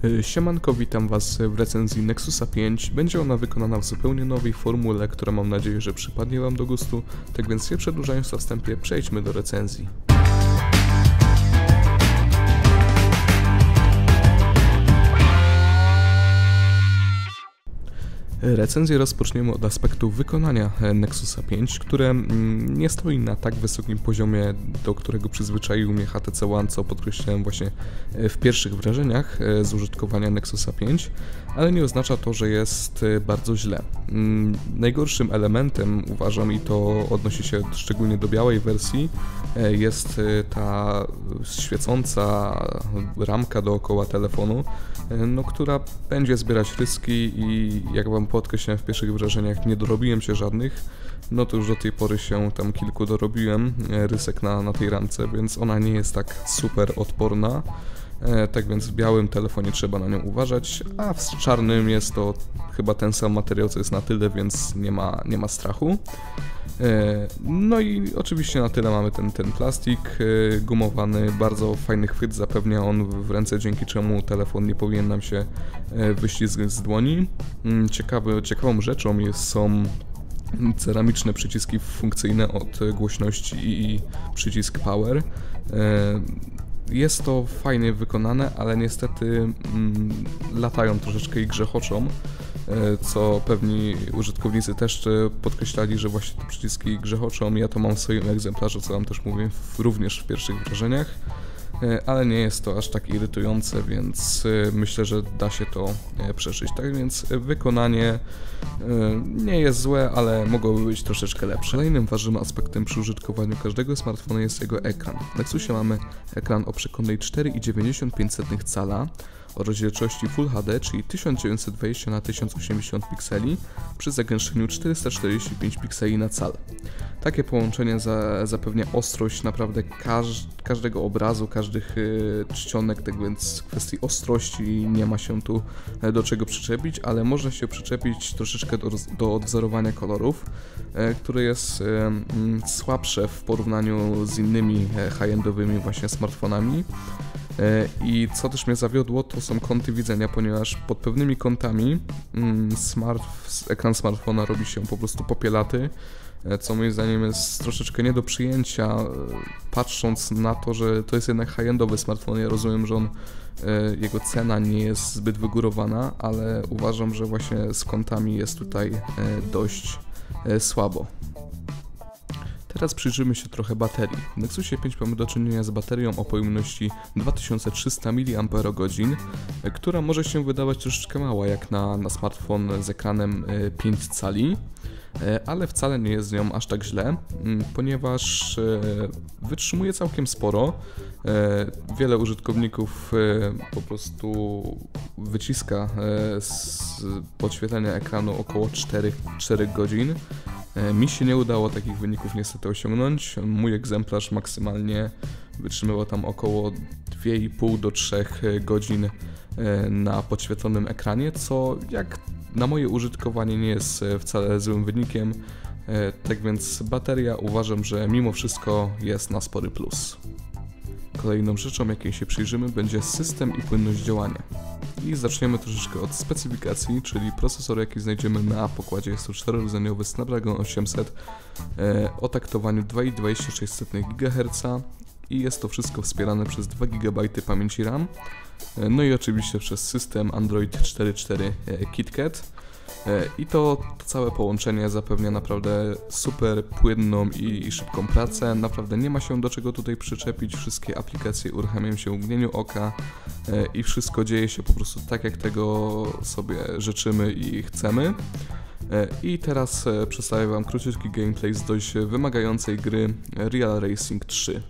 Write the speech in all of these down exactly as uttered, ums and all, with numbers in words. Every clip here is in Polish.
Siemanko, witam Was w recenzji Nexusa pięć. Będzie ona wykonana w zupełnie nowej formule, która mam nadzieję, że przypadnie Wam do gustu. Tak więc nie przedłużając na wstępie, przejdźmy do recenzji. Recenzję rozpoczniemy od aspektu wykonania Nexusa pięć, które nie stoi na tak wysokim poziomie, do którego przyzwyczaił mnie H T C One, co podkreślałem właśnie w pierwszych wrażeniach z użytkowania Nexusa pięć, ale nie oznacza to, że jest bardzo źle. Najgorszym elementem, uważam, i to odnosi się szczególnie do białej wersji, jest ta świecąca ramka dookoła telefonu, no, która będzie zbierać ryski i jak Wam podkreślałem w pierwszych wrażeniach, nie dorobiłem się żadnych, no to już do tej pory się tam kilku dorobiłem rysek na, na tej ramce, więc ona nie jest tak super odporna. Tak więc w białym telefonie trzeba na nią uważać, a w czarnym jest to chyba ten sam materiał, co jest na tyle, więc nie ma, nie ma strachu. No i oczywiście na tyle mamy ten, ten plastik gumowany, bardzo fajny chwyt zapewnia on w ręce, dzięki czemu telefon nie powinien nam się wyślizgnąć z dłoni. Ciekawy, ciekawą rzeczą jest, są ceramiczne przyciski funkcyjne od głośności i przycisk power. Jest to fajnie wykonane, ale niestety mm, latają troszeczkę i grzechoczą, co pewni użytkownicy też podkreślali, że właśnie te przyciski grzechoczą. Ja to mam w swoim egzemplarzu, co Wam też mówię, w, również w pierwszych wrażeniach, ale nie jest to aż tak irytujące, więc myślę, że da się to przeżyć. Tak więc wykonanie nie jest złe, ale mogłoby być troszeczkę lepsze. Kolejnym ważnym aspektem przy użytkowaniu każdego smartfona jest jego ekran. W Nexusie mamy ekran o przekątnej cztery i dziewięćdziesiąt pięć cala o rozdzielczości Full H D, czyli tysiąc dziewięćset dwadzieścia na tysiąc osiemdziesiąt pikseli przy zagęszczeniu czterysta czterdzieści pięć pikseli na cal. Takie połączenie za, zapewnia ostrość naprawdę każ, każdego obrazu, każdych y, czcionek, tak więc w kwestii ostrości nie ma się tu do czego przyczepić, ale można się przyczepić troszeczkę do, do odwzorowania kolorów, y, które jest y, y, słabsze w porównaniu z innymi high-endowymi właśnie smartfonami. I co też mnie zawiodło, to są kąty widzenia, ponieważ pod pewnymi kątami mm, smart, ekran smartfona robi się po prostu popielaty, co moim zdaniem jest troszeczkę nie do przyjęcia, patrząc na to, że to jest jednak high-endowy smartfon. Ja rozumiem, że on, jego cena nie jest zbyt wygórowana, ale uważam, że właśnie z kątami jest tutaj dość słabo. Teraz przyjrzymy się trochę baterii. W Nexusie pięć mamy do czynienia z baterią o pojemności dwa tysiące trzysta miliampergodzin, która może się wydawać troszeczkę mała jak na, na smartfon z ekranem pięć cali, ale wcale nie jest z nią aż tak źle, ponieważ wytrzymuje całkiem sporo. Wiele użytkowników po prostu wyciska z podświetlenia ekranu około cztery godzin. Mi się nie udało takich wyników niestety osiągnąć. Mój egzemplarz maksymalnie wytrzymywał tam około dwie i pół do trzech godzin na podświetlonym ekranie, co jak na moje użytkowanie nie jest wcale złym wynikiem. Tak więc bateria uważam, że mimo wszystko jest na spory plus. Kolejną rzeczą, jakiej się przyjrzymy, będzie system i płynność działania. I zaczniemy troszeczkę od specyfikacji, czyli procesor, jaki znajdziemy na pokładzie. Jest to czterorodzeniowy Snapdragon osiemset e, o taktowaniu dwa i dwadzieścia sześć gigaherca i jest to wszystko wspierane przez dwa gigabajty pamięci RAM, e, no i oczywiście przez system Android cztery cztery e, KitKat. I to, to całe połączenie zapewnia naprawdę super płynną i, i szybką pracę. Naprawdę nie ma się do czego tutaj przyczepić. Wszystkie aplikacje uruchamiają się w mgnieniu oka i wszystko dzieje się po prostu tak, jak tego sobie życzymy i chcemy. I teraz przedstawię Wam króciutki gameplay z dość wymagającej gry Real Racing trzy.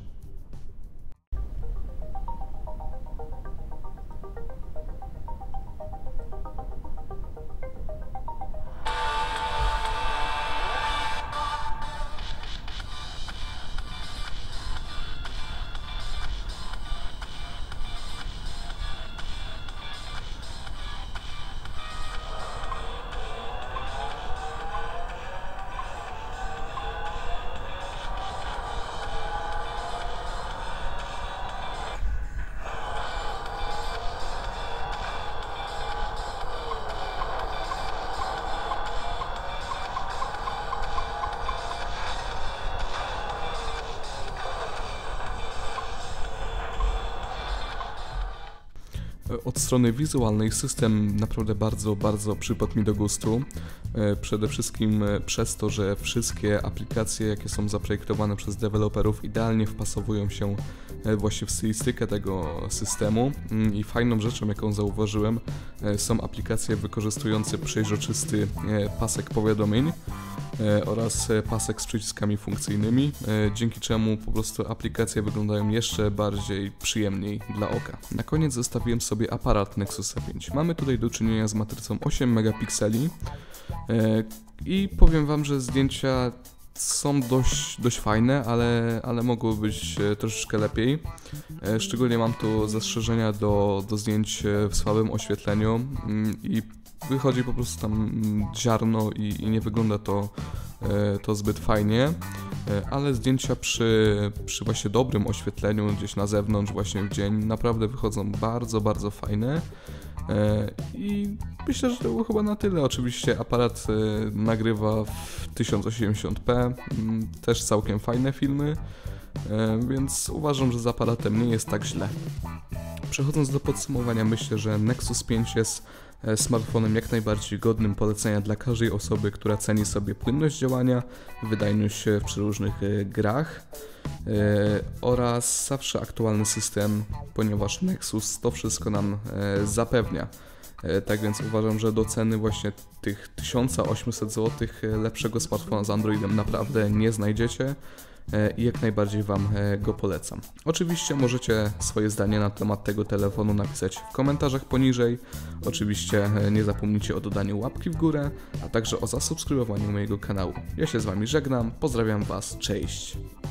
Od strony wizualnej system naprawdę bardzo, bardzo przypadł mi do gustu. Przede wszystkim przez to, że wszystkie aplikacje, jakie są zaprojektowane przez deweloperów, idealnie wpasowują się właśnie w stylistykę tego systemu. I fajną rzeczą, jaką zauważyłem, są aplikacje wykorzystujące przejrzysty pasek powiadomień oraz pasek z przyciskami funkcyjnymi, dzięki czemu po prostu aplikacje wyglądają jeszcze bardziej przyjemniej dla oka. Na koniec zostawiłem sobie aparat Nexusa pięć. Mamy tutaj do czynienia z matrycą osiem megapikseli i powiem wam, że zdjęcia są dość, dość fajne, ale, ale mogły być troszeczkę lepiej. Szczególnie mam tu zastrzeżenia do, do zdjęć w słabym oświetleniu i wychodzi po prostu tam ziarno i, i nie wygląda to, to zbyt fajnie, ale zdjęcia przy, przy właśnie dobrym oświetleniu gdzieś na zewnątrz właśnie w dzień naprawdę wychodzą bardzo, bardzo fajne. I myślę, że to było chyba na tyle. Oczywiście aparat nagrywa w tysiąc osiemdziesiąt p, też całkiem fajne filmy, więc uważam, że z aparatem nie jest tak źle. Przechodząc do podsumowania, myślę, że Nexus pięć jest smartfonem jak najbardziej godnym polecenia dla każdej osoby, która ceni sobie płynność działania, wydajność w przeróżnych grach yy, oraz zawsze aktualny system, ponieważ Nexus to wszystko nam yy, zapewnia. Yy, tak więc uważam, że do ceny właśnie tych tysiąc osiemset złotych lepszego smartfona z Androidem naprawdę nie znajdziecie i jak najbardziej wam go polecam. Oczywiście możecie swoje zdanie na temat tego telefonu napisać w komentarzach poniżej. Oczywiście nie zapomnijcie o dodaniu łapki w górę, a także o zasubskrybowaniu mojego kanału. Ja się z wami żegnam, pozdrawiam was, cześć!